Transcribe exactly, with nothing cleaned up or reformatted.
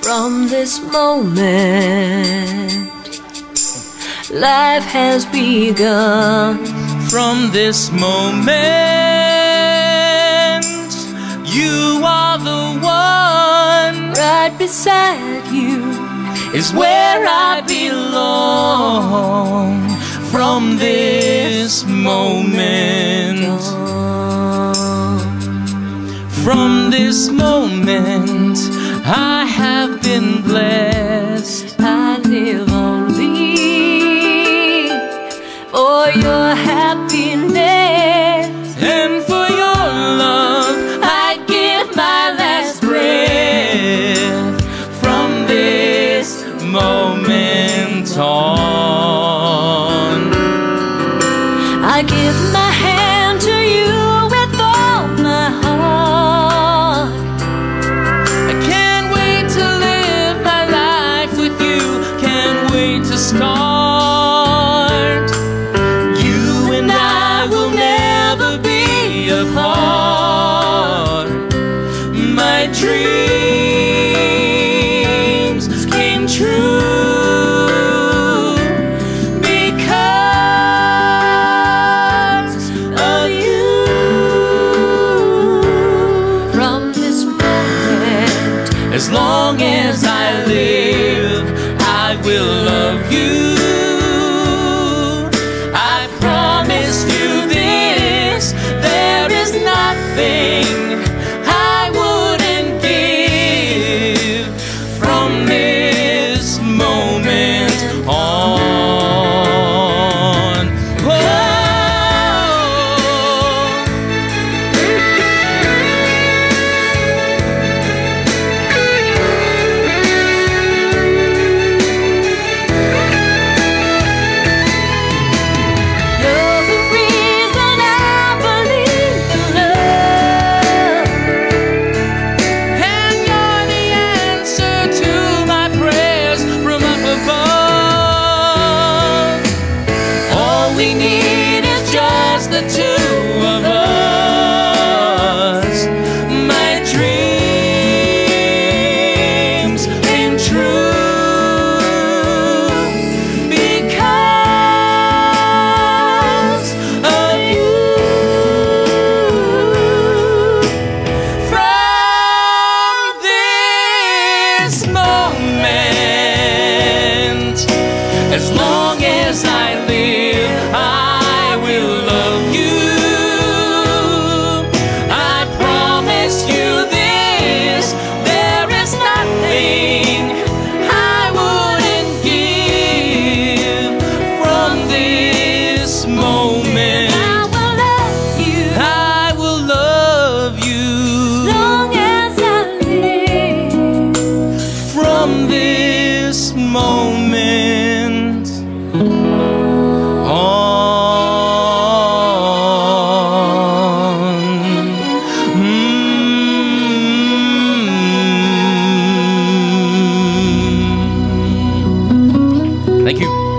From this moment, life has begun. From this moment, you are the one. Right beside you is where I belong. From this moment, from this moment, I have been blessed. I live only for your happiness, and for your love I'd give my last breath. From this moment on, I give my hand to you with all my heart. I can't wait to live my life with you, can't wait to start. You and I will never be apart. My dreams came true because of you. From this moment, As long as I live, I will love you. I promise you this, there is nothing I wouldn't give. From this moment on, oh. you're the reason I believe in love. And you're the answer to my prayers from up above. All we need is just the two of us. My dreams came true because of you. From this moment, as long as I live, I will love you. I promise you this, there is nothing I wouldn't give. From this moment, I will love you I will love you. long as I live. From this moment on. Mm. Thank you.